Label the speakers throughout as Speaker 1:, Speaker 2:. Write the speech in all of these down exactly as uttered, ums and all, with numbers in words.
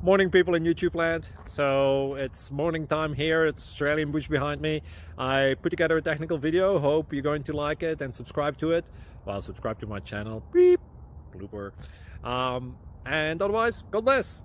Speaker 1: Morning, people in YouTube land. So it's morning time here. It's Australian bush behind me. I put together a technical video. Hope you're going to like it and subscribe to it. Well, subscribe to my channel. Beep. Blooper. Um, and otherwise, God bless.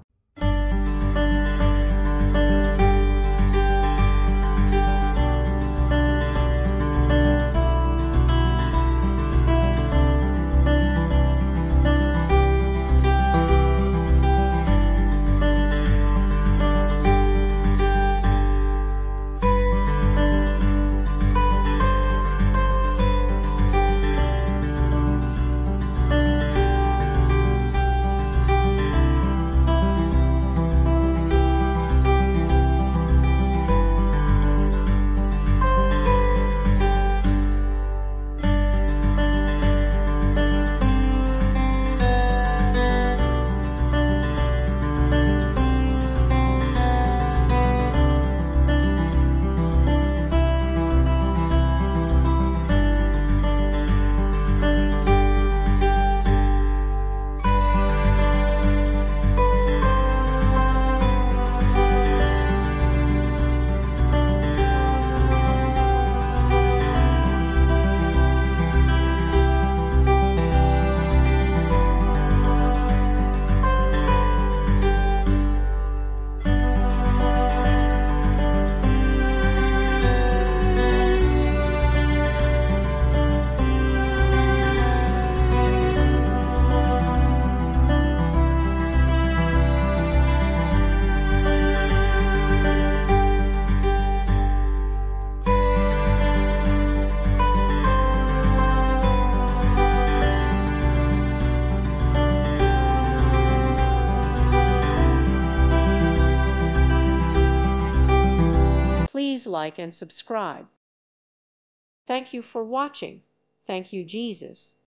Speaker 2: Please like and subscribe. Thank you for watching. Thank you, Jesus.